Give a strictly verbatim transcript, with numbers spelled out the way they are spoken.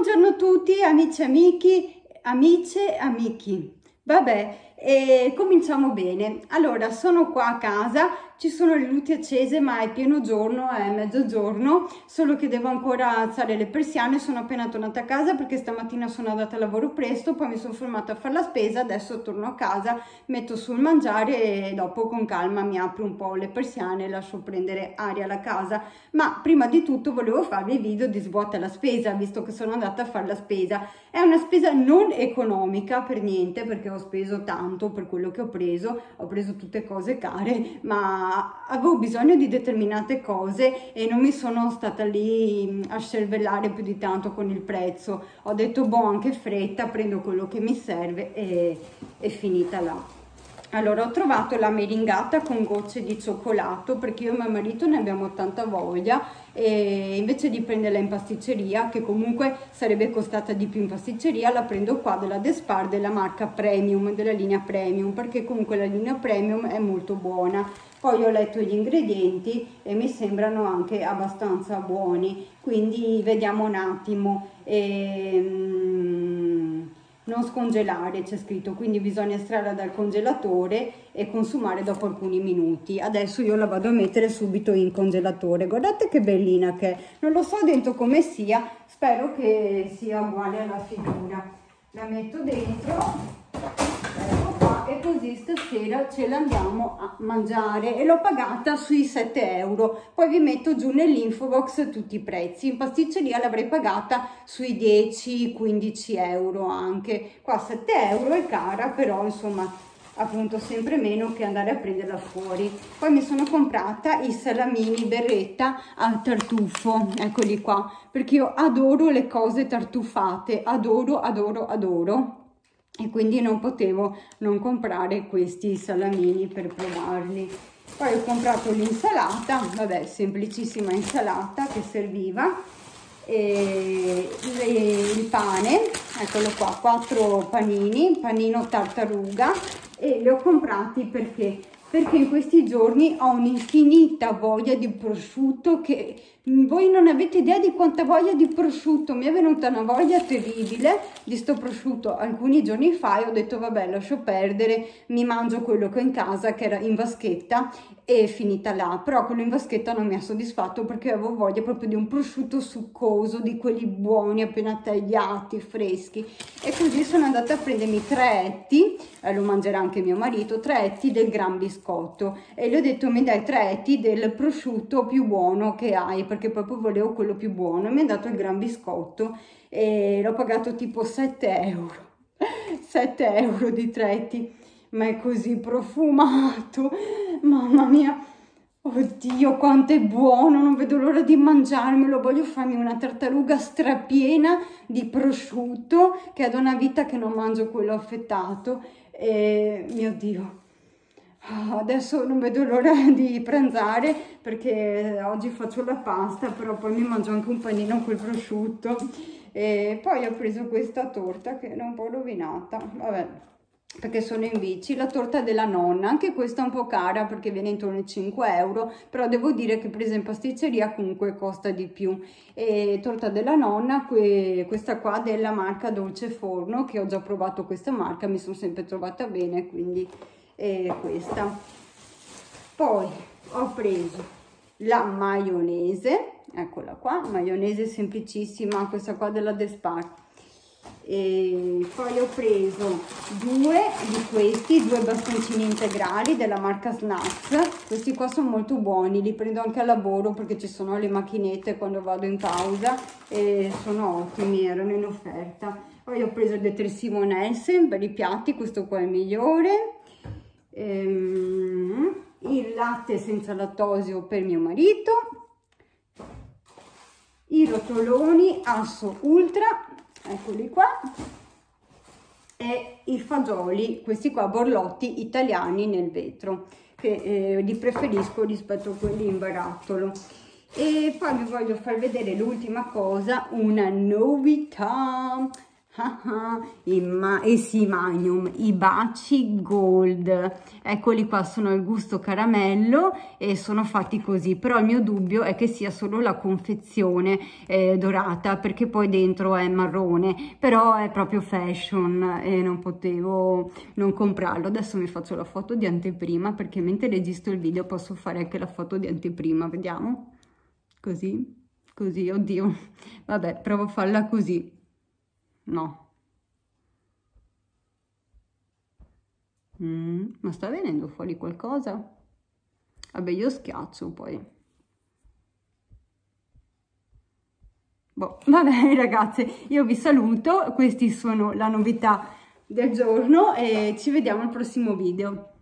Buongiorno a tutti, amici e amici, amiche e amici. Vabbè, e cominciamo bene. Allora, sono qua a casa, ci sono le luci accese, ma è pieno giorno, è mezzogiorno, solo che devo ancora alzare le persiane. Sono appena tornata a casa perché stamattina sono andata a lavoro presto, poi mi sono fermata a fare la spesa, adesso torno a casa, metto sul mangiare e dopo con calma mi apro un po' le persiane e lascio prendere aria alla casa. Ma prima di tutto volevo farvi il video di svuota la spesa, visto che sono andata a fare la spesa. È una spesa non economica per niente, perché ho speso tanto per quello che ho preso, ho preso tutte cose care, ma avevo bisogno di determinate cose e non mi sono stata lì a scervellare più di tanto con il prezzo. Ho detto, boh, anche fretta, prendo quello che mi serve e è finita là. Allora, ho trovato la meringata con gocce di cioccolato, perché io e mio marito ne abbiamo tanta voglia, e invece di prenderla in pasticceria, che comunque sarebbe costata di più in pasticceria, la prendo qua della Despar, della marca Premium, della linea Premium, perché comunque la linea Premium è molto buona. Poi ho letto gli ingredienti e mi sembrano anche abbastanza buoni, quindi vediamo un attimo. Ehm... non scongelare c'è scritto, quindi bisogna estrarla dal congelatore e consumare dopo alcuni minuti. Adesso io la vado a mettere subito in congelatore. Guardate che bellina che è, non lo so dentro come sia, spero che sia uguale alla figura. La metto dentro, ecco qua, e così stasera ce l'andiamo a mangiare, e l'ho pagata sui sette euro. Poi vi metto giù nell'info box tutti i prezzi. In pasticceria l'avrei pagata sui dieci quindici euro, anche qua sette euro è cara, però insomma appunto sempre meno che andare a prenderla fuori. Poi mi sono comprata i salamini berretta al tartufo, eccoli qua, perché io adoro le cose tartufate, adoro adoro adoro, e quindi non potevo non comprare questi salamini per provarli. Poi ho comprato l'insalata, vabbè, semplicissima insalata che serviva, e il pane, eccolo qua, quattro panini, panino tartaruga, e li ho comprati perché perché in questi giorni ho un'infinita voglia di prosciutto, che voi non avete idea di quanta voglia di prosciutto. Mi è venuta una voglia terribile di sto prosciutto alcuni giorni fa e ho detto vabbè, lascio perdere, mi mangio quello che ho in casa, che era in vaschetta, e è finita là. Però quello in vaschetta non mi ha soddisfatto, perché avevo voglia proprio di un prosciutto succoso, di quelli buoni, appena tagliati, freschi, e così sono andata a prendermi tre etti, eh, lo mangerà anche mio marito, tre etti del Gran Biscotto, e gli ho detto mi dai tre etti del prosciutto più buono che hai, perché proprio volevo quello più buono, e mi ha dato il Gran Biscotto e l'ho pagato tipo sette euro, sette euro di tre etti, ma è così profumato, mamma mia, oddio quanto è buono, non vedo l'ora di mangiarmelo. Voglio farmi una tartaruga strapiena di prosciutto, che è da una vita che non mangio quello affettato, e mio Dio, adesso non vedo l'ora di pranzare, perché oggi faccio la pasta, però poi mi mangio anche un panino col prosciutto. E poi ho preso questa torta che è un po' rovinata, vabbè, perché sono in bici, la torta della nonna, anche questa è un po' cara perché viene intorno ai cinque euro, però devo dire che presa in pasticceria comunque costa di più. E torta della nonna, questa qua della marca Dolce Forno, che ho già provato questa marca, mi sono sempre trovata bene, quindi è questa. Poi ho preso la maionese, eccola qua, maionese semplicissima, questa qua della Despar. E poi ho preso due di questi, due bastoncini integrali della marca Snacks. Questi qua sono molto buoni, li prendo anche al lavoro perché ci sono le macchinette quando vado in pausa, e sono ottimi, erano in offerta. Poi ho preso il detersivo Nelson per i piatti, questo qua è il migliore. Ehm, il latte senza lattosio per mio marito, i rotoloni Asso Ultra, eccoli qua, e i fagioli, questi qua borlotti italiani nel vetro, che eh, li preferisco rispetto a quelli in barattolo. E poi vi voglio far vedere l'ultima cosa, una novità. Ah, ah, i ma eh sì, Magnum, i baci gold, eccoli qua, sono al gusto caramello e sono fatti così, però il mio dubbio è che sia solo la confezione eh, dorata, perché poi dentro è marrone, però è proprio fashion e non potevo non comprarlo. Adesso mi faccio la foto di anteprima, perché mentre registro il video posso fare anche la foto di anteprima, vediamo, così, così, oddio, vabbè, provo a farla così. No. Mm, ma sta venendo fuori qualcosa? Vabbè, io schiaccio poi. Boh, vabbè ragazze, io vi saluto, questi sono la novità del giorno e ci vediamo al prossimo video.